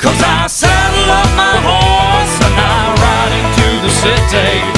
'Cause I saddle up my horse and I ride into the city.